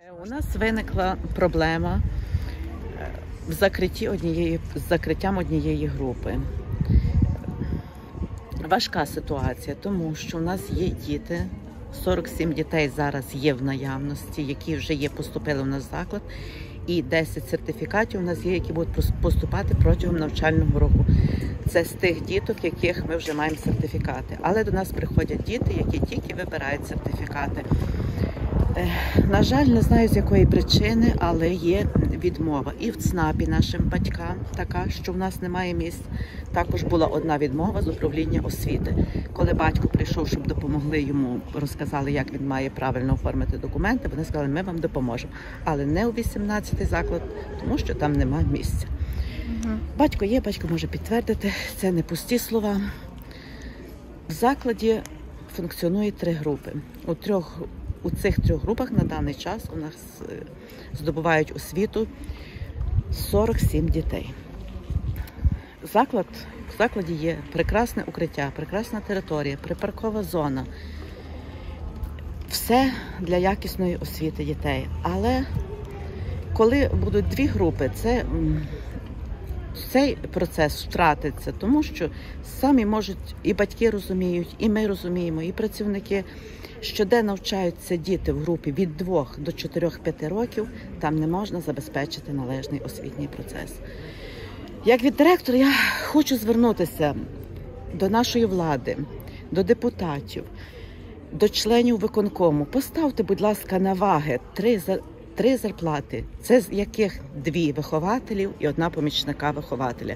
У нас виникла проблема з закриттям однієї групи. Важка ситуація, тому що у нас є діти, 47 дітей зараз є в наявності, які вже поступили в наш заклад, і 10 сертифікатів у нас є, які будуть поступати протягом навчального року. Це з тих діток, яких ми вже маємо сертифікати. Але до нас приходять діти, які тільки вибирають сертифікати. На жаль, не знаю, з якої причини, але є відмова. І в ЦНАПі нашим батькам така, що в нас немає місць. Також була одна відмова з управління освіти. Коли батько прийшов, щоб допомогли йому, розказали, як він має правильно оформити документи, вони сказали, ми вам допоможемо. Але не у 18-й заклад, тому що там немає місця. Батько є, батько може підтвердити, це не пусті слова. В закладі функціонує 3 групи. У цих 3 групах на даний час у нас здобувають освіту 47 дітей. В закладі є прекрасне укриття, прекрасна територія, припаркова зона. Все для якісної освіти дітей. Але коли будуть 2 групи, цей процес втратиться, тому що самі можуть, і батьки розуміють, і ми розуміємо, і працівники, що де навчаються діти в групі від 2 до 4-5 років, там не можна забезпечити належний освітній процес. Як від директора я хочу звернутися до нашої влади, до депутатів, до членів виконкому. Поставте, будь ласка, на ваги 3 зарплати, це з яких 2 вихователів і 1 помічника вихователя.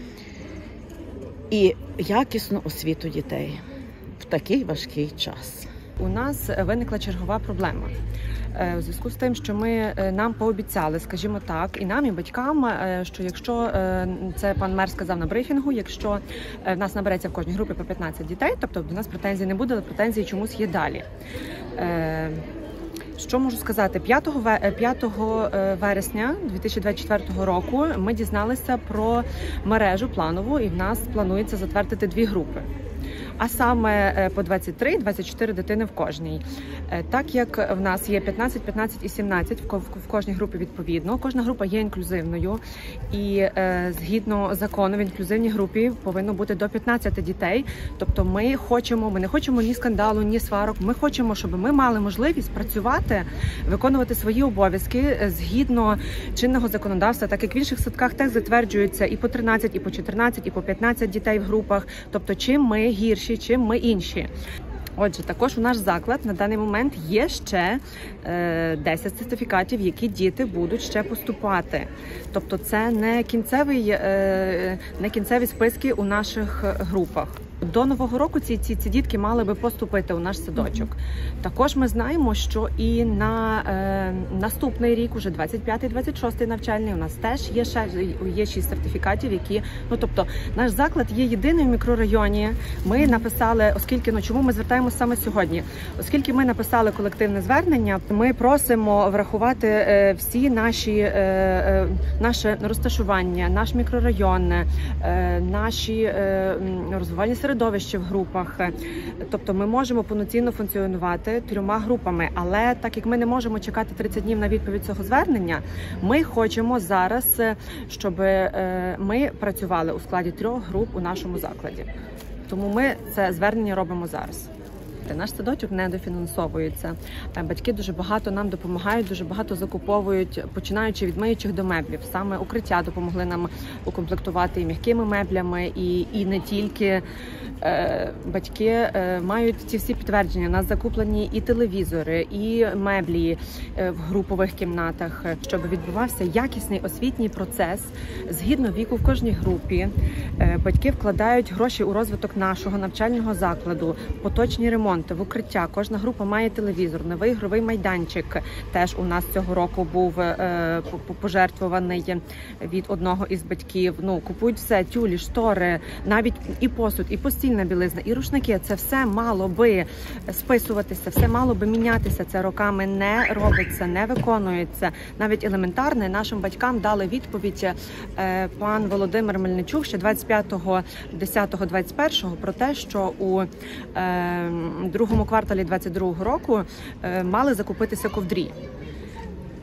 І якісну освіту дітей в такий важкий час. У нас виникла чергова проблема. У зв'язку з тим, що нам пообіцяли, скажімо так, і нам, і батькам, що якщо, це пан мер сказав на брифінгу, якщо в нас набереться в кожній групі по 15 дітей, тобто до нас претензій не буде, але претензії чомусь є далі. Що можу сказати? 5 вересня 2024 року ми дізналися про мережу планову, і в нас планується затвердити 2 групи. А саме по 23-24 дитини в кожній. Так як в нас є 15, 15 і 17 в кожній групі відповідно, кожна група є інклюзивною, і згідно закону в інклюзивній групі повинно бути до 15 дітей. Тобто ми не хочемо ні скандалу, ні сварок, ми хочемо, щоб ми мали можливість працювати, виконувати свої обов'язки згідно чинного законодавства, так як в інших садках теж затверджується і по 13, і по 14, і по 15 дітей в групах. Тобто чим ми гірші, чим ми інші. Отже, також у наш заклад на даний момент є ще 10 сертифікатів, які діти будуть ще поступати. Тобто це не кінцеві списки у наших групах. До Нового року ці дітки мали би поступити у наш садочок. Також ми знаємо, що і на наступний рік, уже 25-26 навчальний, у нас теж є 6 сертифікатів, які, тобто наш заклад є єдиним в мікрорайоні. Ми написали, чому ми звертаємося саме сьогодні? Оскільки ми написали колективне звернення, ми просимо врахувати всі наше розташування, наш мікрорайон, наші розвивальні середовище в групах. Тобто ми можемо повноцінно функціонувати 3 групами, але так як ми не можемо чекати 30 днів на відповідь цього звернення, ми хочемо зараз, щоб ми працювали у складі 3 груп у нашому закладі. Тому ми це звернення робимо зараз. Наш садочок недофінансовується. Батьки дуже багато нам допомагають, дуже багато закуповують, починаючи від миючих до меблів. Саме укриття допомогли нам укомплектувати і м'якими меблями, і не тільки. Батьки мають ці всі підтвердження. У нас закуплені і телевізори, і меблі в групових кімнатах, щоб відбувався якісний освітній процес згідно віку в кожній групі. Батьки вкладають гроші у розвиток нашого навчального закладу, поточні ремонти, в укриття. Кожна група має телевізор, новий ігровий майданчик. Теж у нас цього року був пожертвований від одного із батьків. Купують все, тюлі, штори, навіть і посуд, і постільна білизна, і рушники. Це все мало би списуватися, все мало би мінятися. Це роками не робиться, не виконується. Навіть елементарне нашим батькам дали відповідь пан Володимир Мельничук ще 25.10.21 про те, що у другому кварталі 2022 року мали закупитися ковдрі.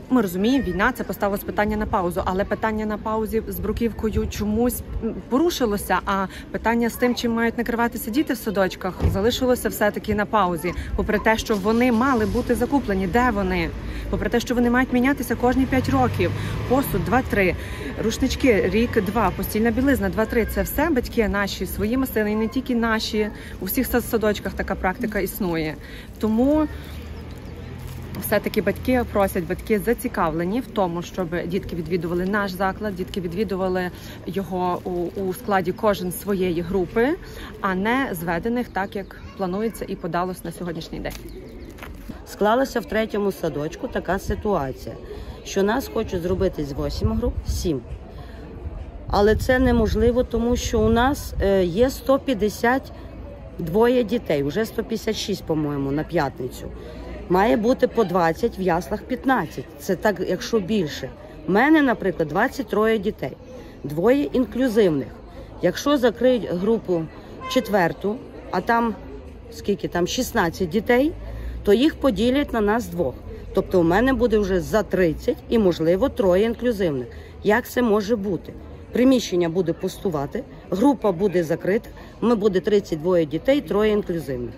Ми розуміємо, війна – це поставилось питання на паузу, але питання на паузі з бруківкою чомусь порушилося, а питання з тим, чим мають накриватися діти в садочках, залишилося все-таки на паузі. Попри те, що вони мали бути закуплені, де вони? Попри те, що вони мають мінятися кожні 5 років. Посуд 2-3, рушнички рік-2, постільна білизна 2-3. Це все батьки наші, своїми силами, і не тільки наші. У всіх садочках така практика існує. Тому все-таки батьки просять, батьки зацікавлені в тому, щоб дітки відвідували наш заклад, дітки відвідували його у складі кожен своєї групи, а не зведених так, як планується і подалось на сьогоднішній день. Склалася в 3-му садочку така ситуація, що нас хочуть зробити з 8 груп 7. Але це неможливо, тому що у нас є 152 дітей, вже 156, по-моєму, на п'ятницю. Має бути по 20, в яслах 15. Це так, якщо більше. У мене, наприклад, 23 дітей, 2 інклюзивних. Якщо закриють групу 4-ту, а там, скільки там, 16 дітей, то їх поділять на нас 2. Тобто у мене буде вже за 30 і, можливо, 3 інклюзивних. Як це може бути? Приміщення буде пустувати, група буде закрита, ми буде 32 дітей, 3 інклюзивних.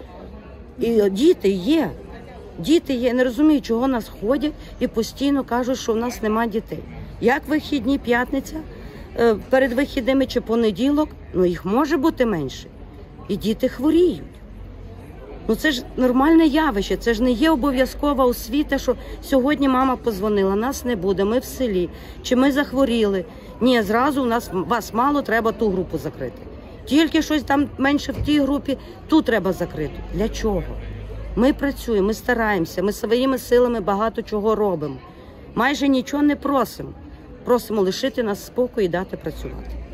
І діти є. Діти є. Не розумію, чого нас ходять і постійно кажуть, що в нас нема дітей. Як вихідні, п'ятниця, перед вихідними чи понеділок, ну їх може бути менше. І діти хворіють. Ну це ж нормальне явище, це ж не є обов'язкова освіта, що сьогодні мама подзвонила, нас не буде, ми в селі, чи ми захворіли. Ні, зразу вас мало, треба ту групу закрити. Тільки щось там менше в тій групі, ту треба закрити. Для чого? Ми працюємо, ми стараємося, ми своїми силами багато чого робимо. Майже нічого не просимо. Просимо лишити нас спокій і дати працювати.